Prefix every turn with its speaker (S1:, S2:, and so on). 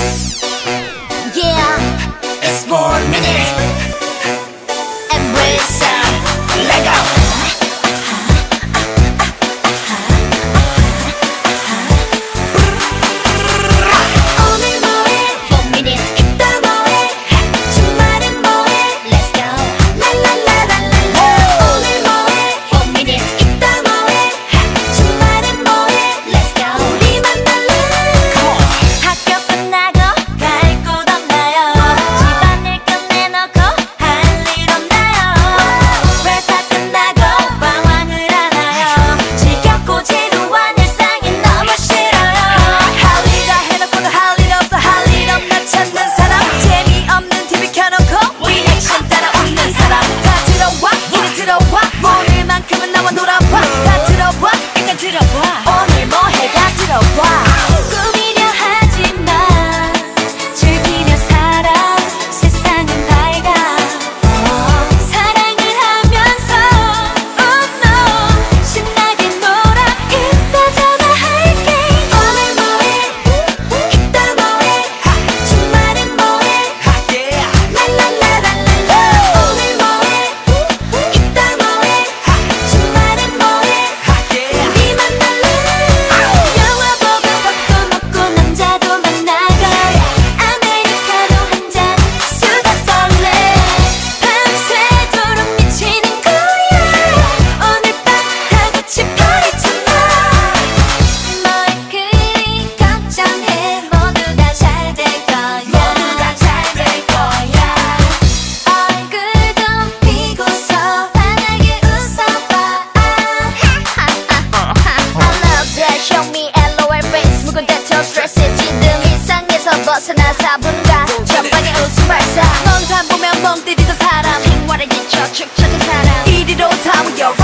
S1: Yeah, it's 4 minutes. Embrace some. Let go. 오늘 뭐해? 4 minutes. 이따 뭐해? 주말엔 뭐해? Let's go. 랄랄랄랄랄라. 오늘 뭐해? 4 minutes. 이따 뭐해? 주말엔 뭐해? Let's go. 우리 만날래? 학교 끝나고 갈 곳 없나요? 집안일 끝내놓고 할 일 없나요? 회사 끝나고 방황을 하나요? 지겹고 지루한 일상이 너무 싫어요. 할 일 다 해놓고도 할 일 없어. 할 일 없나 찾는 사람. 재미없는 TV 켜놓고 리액션 따라 웃는 사람. 다 들어와 이리 들어와. 오늘만큼은 나와 놀아봐. 다 들어와 일단 들어봐. 오늘 뭐해 다 들어와. 꾸미려 하지마. 즐기며 살아. 세상은 밝아. 사랑을 하면서 Oh no. 신나게 놀아. 이따 전화할게. 오늘 뭐해? 이따 뭐해? 주말엔 뭐해? 랄랄랄랄랄라. 오늘 뭐해? 이따 뭐해? 주말엔 뭐해? 우리 만날래? 영화 보고 밥도 먹고 남자도 만나고 아메리카노 한잔 수다 떨래. 밤새도록 미치는 거야. 오늘 밤 다 같이 파리잖아. 뭘 그리 걱정해. 모두 다 잘 될 거야. 모두 다 잘 될 거야. 얼굴 좀 피고서 환하게 웃어봐. I love that. Show me LOL face. 묵은 데토 스트레스 지든 일상에서 벗어나 4분간 전방에 웃음 발사. 넌 산 보면 멍 때리던 사람. 생활에 지쳐 축 처진 사람. 이리로 다 모여